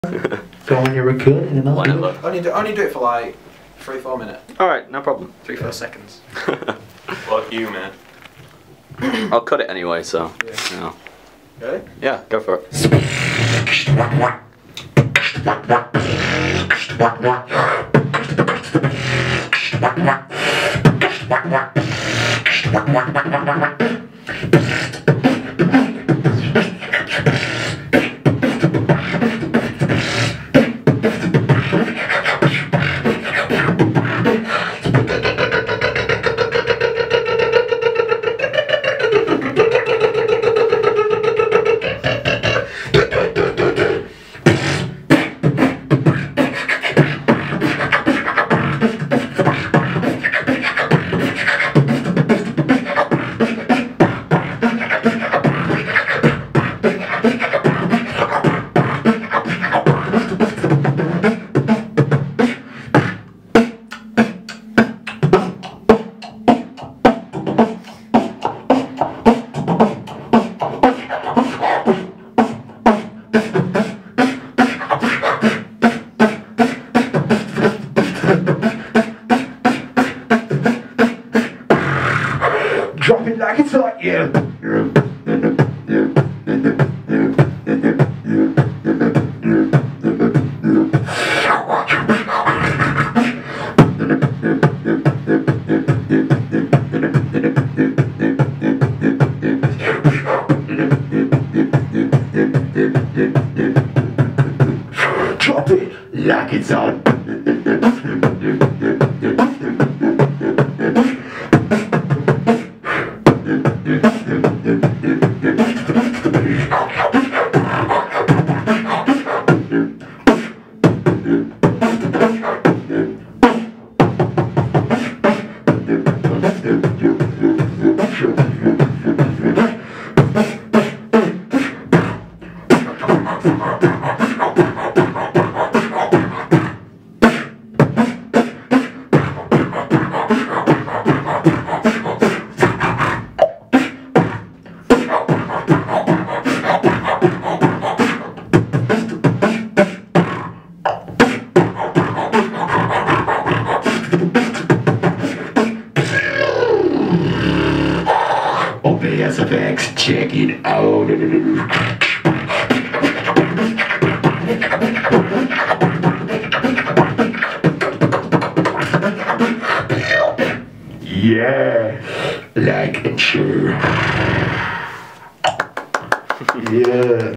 Go when you're recording and Whatever. Only do it for like 3-4 minutes. Alright, no problem. 3-4 seconds. Fuck you, man. I'll cut it anyway, so. Yeah. Yeah, Ready? yeah, go for it. Drop it like it's hot, yeah. Drop it like it's hot. OBSFX, check it out. Yeah, like and share. Yeah.